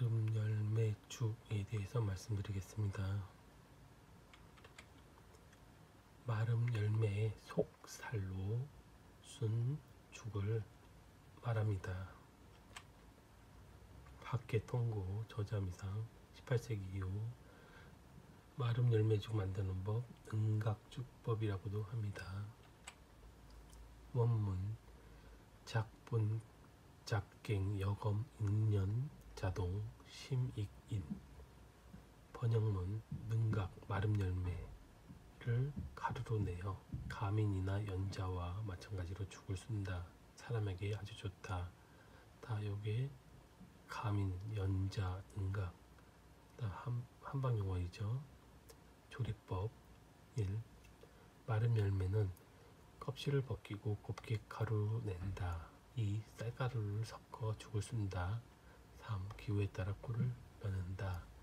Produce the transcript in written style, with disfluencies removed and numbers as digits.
마름 열매 죽에 대해서 말씀드리겠습니다. 마름 열매의 속살로 순 죽을 말합니다. 박해통고 저자미상 18세기 이후 마름 열매죽 만드는 법 능각죽법이라고도 합니다. 원문 작분 작갱 여검 인년 자동 심익인. 번역문 능각 마름 열매를 가루로 내어 가민이나 연자와 마찬가지로 죽을 쓴다. 사람에게 아주 좋다. 다 요게 가민, 연자, 능각 한방 용어이죠. 조리법 1. 마름 열매는 껍질을 벗기고 곱게 가루로 낸다. 2. 쌀가루를 섞어 죽을 쓴다. 3. 기호에 따라 꿀을 넣는다.